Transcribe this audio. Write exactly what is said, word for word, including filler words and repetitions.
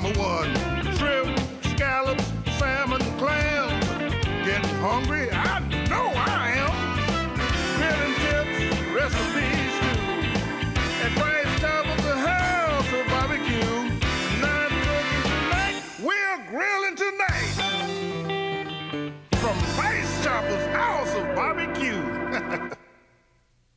for one. Shrimp, scallops, salmon, clams. Getting hungry? I know I am. Grilling tips, recipes too. At Price Chopper's the house of barbecue. Not cooking tonight, we're grilling tonight. From Price Chopper's house of barbecue.